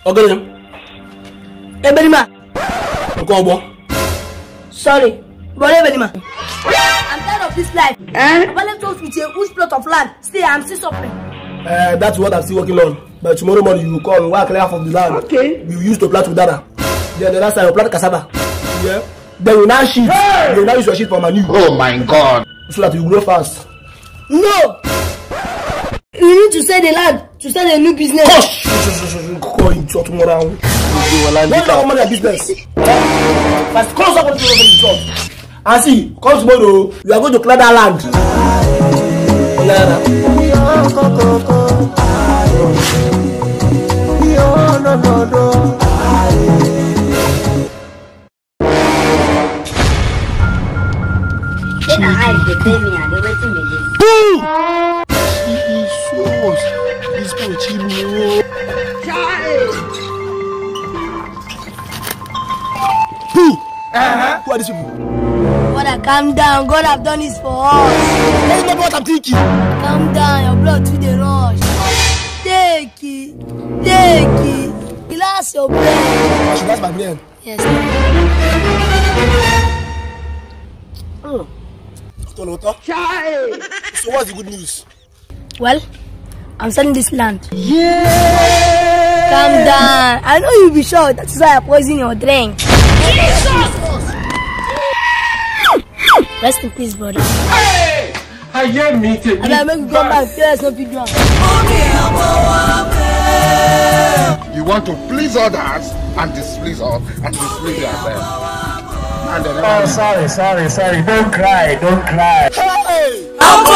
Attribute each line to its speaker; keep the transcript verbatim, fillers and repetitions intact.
Speaker 1: Okay.
Speaker 2: Hey, Benima.
Speaker 1: Sorry.
Speaker 2: But hey, Benima. I'm tired of this life. Eh? Papa left us with a huge plot of land. Still, I'm still suffering.
Speaker 1: Uh, that's what I'm still working on. But tomorrow morning you will come, work clear half of the land.
Speaker 2: Okay.
Speaker 1: We will use to plant with dada. Then the last time you plant cassava. Yeah. Then you now sheet. Hey! You now use your sheet for manure.
Speaker 3: Oh my God.
Speaker 1: So that you grow fast.
Speaker 2: No. You need to sell the land to start a new business.
Speaker 1: Hush! Go into tomorrow. What kind of money business? First, close up on the job. And see, come tomorrow, we are going to clear that land. Uh-huh. Who are these people?
Speaker 2: Brother, calm down. God have done this for us.
Speaker 1: That's not what I'm thinking.
Speaker 2: Calm down. Your blood to the rush. Take it. Take it. Relax your brain.
Speaker 1: I should ask my brain.
Speaker 2: Yes.
Speaker 1: Oh. So what's the good news?
Speaker 2: Well, I'm selling this land.
Speaker 1: Yeah.
Speaker 2: Calm down. I know you'll be sure. That's why I poison your drink. Jesus! Rest in peace, brother.
Speaker 3: Hey! I hear me.
Speaker 2: And I make you come back. There's no video.
Speaker 3: You want to please others and displease us and displease yourself. And then
Speaker 4: oh, sorry, sorry, sorry. Don't cry. Don't cry.
Speaker 1: Hey!